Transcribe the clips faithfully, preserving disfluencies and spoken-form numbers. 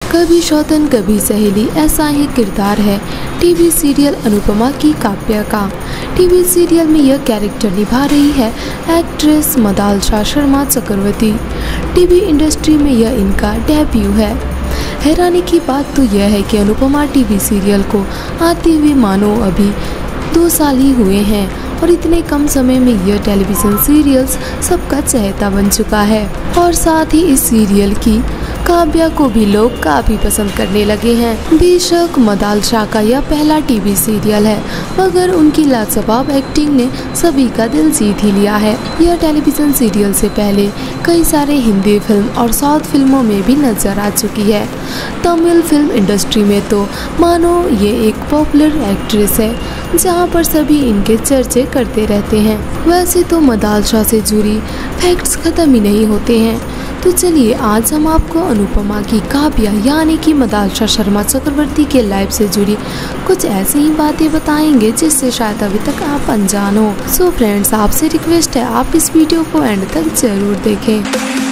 कभी सौतन कभी सहेली, ऐसा ही किरदार है टीवी सीरियल अनुपमा की काव्या का। टीवी सीरियल में यह कैरेक्टर निभा रही है actress Madalsa Sharma Chakraborty. TV industry में यह इनका डेब्यू है। हैरानी की बात तो यह है कि अनुपमा टीवी सीरियल को आते हुए मानो अभी दो साल ही हुए हैं और इतने कम समय में यह टेलीविज़न सीरियल्स सबका चहेता बन चुका है और साथ ही इस सीरियल की काव्या को भी लोग काफी पसंद करने लगे हैं। बेशक मदालसा का यह पहला टीवी सीरियल है, मगर उनकी लाजवाब एक्टिंग ने सभी का दिल जीत ही लिया है। यह टेलीविज़न सीरियल से पहले कई सारे हिंदी फिल्म और साउथ फिल्मों में भी नजर आ चुकी है। तमिल फिल्म इंडस्ट्री में तो मानो ये एक पॉपुलर एक्ट्रेस है, जहां पर सभी इनके चर्चे करते रहते हैं। वैसे तो मदालसा से जुड़ी फैक्ट्स खत्म ही नहीं होते हैं, तो चलिए आज हम आपको अनुपमा की काव्या यानी कि मदालसा शर्मा चक्रवर्ती के लाइफ से जुड़ी कुछ ऐसी ही बातें बताएंगे जिससे शायद अभी तक आप अनजान हो। सो फ्रेंड्स, आपसे रिक्वेस्ट है आप इस वीडियो को एंड तक जरूर देखें।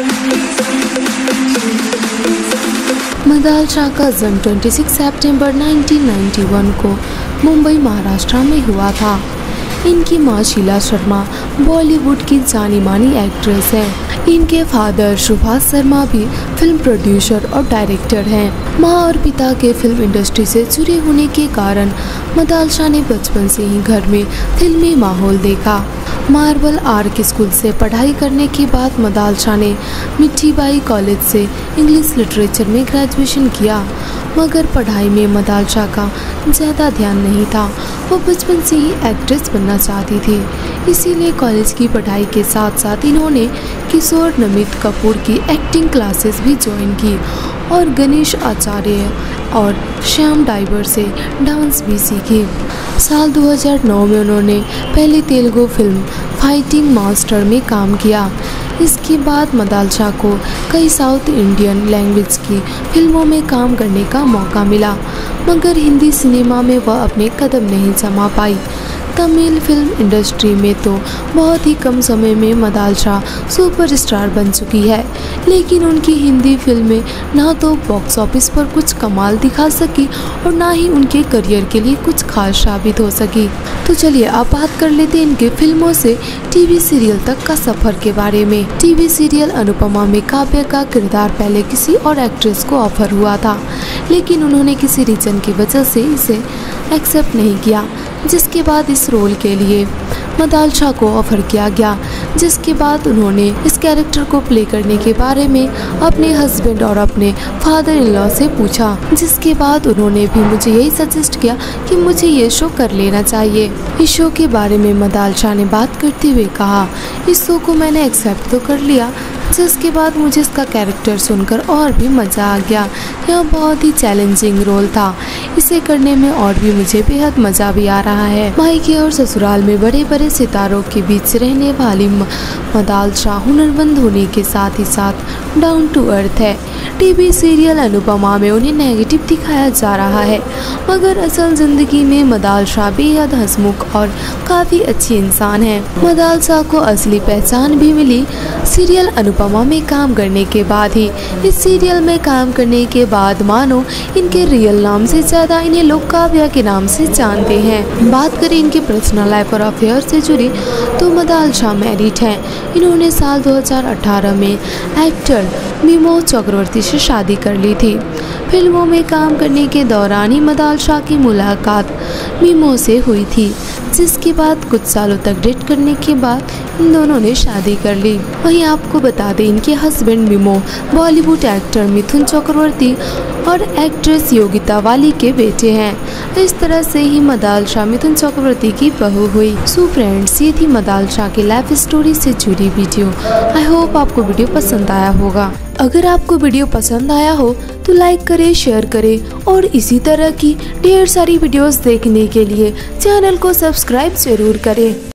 मदालसा का जन्म छब्बीस सितंबर उन्नीस सौ इक्यानवे को मुंबई महाराष्ट्र में हुआ था। इनकी मां शीला शर्मा बॉलीवुड की जानी मानी एक्ट्रेस हैं। इनके फादर सुभाष शर्मा भी फिल्म प्रोड्यूसर और डायरेक्टर हैं। मां और पिता के फिल्म इंडस्ट्री से जुड़े होने के कारण मदालसा ने बचपन से ही घर में फिल्मी माहौल देखा। मार्बल आर्ट स्कूल से पढ़ाई करने के बाद मदालसा ने मिठीबाई कॉलेज से इंग्लिश लिटरेचर में ग्रेजुएशन किया, मगर पढ़ाई में मदालसा का ज़्यादा ध्यान नहीं था। वो बचपन से ही एक्ट्रेस बनना चाहती थी, इसीलिए कॉलेज की पढ़ाई के साथ साथ इन्होंने किशोर नमित कपूर की एक्टिंग क्लासेस भी ज्वाइन की और गणेश आचार्य और श्याम डाइवर से डांस भी सीखी। साल दो हज़ार नौ में उन्होंने पहली तेलुगु फिल्म फाइटिंग मास्टर में काम किया। इसके बाद मदालसा को कई साउथ इंडियन लैंग्वेज की फिल्मों में काम करने का मौका मिला, मगर हिंदी सिनेमा में वह अपने कदम नहीं जमा पाई। तमिल फिल्म इंडस्ट्री में तो बहुत ही कम समय में मदालसा सुपरस्टार बन चुकी है, लेकिन उनकी हिंदी फिल्में ना तो बॉक्स ऑफिस पर कुछ कमाल दिखा सकी और ना ही उनके करियर के लिए कुछ खास साबित हो सकी। तो चलिए अब बात कर लेते हैं इनके फिल्मों से टीवी सीरियल तक का सफर के बारे में। टीवी सीरियल अनुपमा में काव्या का किरदार पहले किसी और एक्ट्रेस को ऑफर हुआ था, लेकिन उन्होंने किसी रीजन की वजह से इसे एक्सेप्ट नहीं किया, जिसके बाद इस रोल के लिए मदालसा को ऑफर किया गया। जिसके बाद उन्होंने इस कैरेक्टर को प्ले करने के बारे में अपने हस्बैंड और अपने फादर इन लॉ से पूछा, जिसके बाद उन्होंने भी मुझे यही सजेस्ट किया कि मुझे ये शो कर लेना चाहिए। इस शो के बारे में मदालसा ने बात करते हुए कहा, इस शो को मैंने एक्सेप्ट तो कर लिया, जिसके बाद मुझे इसका कैरेक्टर सुनकर और भी मज़ा आ गया। यह बहुत ही चैलेंजिंग रोल था, इसे करने में और भी मुझे बेहद मज़ा भी आ रहा है। मायके और ससुराल में बड़े बड़े सितारों के बीच रहने वाली मदालसा हुनरमंद होने के साथ ही साथ डाउन टू अर्थ है। टीवी सीरियल अनुपमा में उन्हें नेगेटिव दिखाया जा रहा है, मगर असल जिंदगी में मदालसा बेहद हंसमुख और काफ़ी अच्छी इंसान है। मदालसा को असली पहचान भी मिली सीरियल अनुपमा में काम करने के बाद ही। इस सीरियल में काम करने के बाद मानो इनके रियल नाम से ज़्यादा इन्हें लोग काव्या के नाम से जानते हैं। बात करें इनके पर्सनल लाइफ और अफेयर से जुड़ी तो मदालसा मैरिड हैं। इन्होंने साल दो हज़ार अठारह में एक्टर मिमो चक्रवर्ती से शादी कर ली थी। फिल्मों में काम करने के दौरान ही मदालसा की मुलाकात मिमो से हुई थी, जिसके बाद कुछ सालों तक डेट करने के बाद इन दोनों ने शादी कर ली। वहीं आपको बता दें इनके husband Mimoh Bollywood actor Mithun Chakraborty और एक्ट्रेस योगिता वाली के बेटे हैं। इस तरह से ही मदालसा मिथुन चक्रवर्ती की बहू हुई। सो फ्रेंड्स, ये थी मदालसा की लाइफ स्टोरी से जुड़ी वीडियो। आई होप आपको वीडियो पसंद आया होगा। अगर आपको वीडियो पसंद आया हो तो लाइक करें, शेयर करें और इसी तरह की ढेर सारी वीडियोस देखने के लिए चैनल को सब्सक्राइब जरूर करें।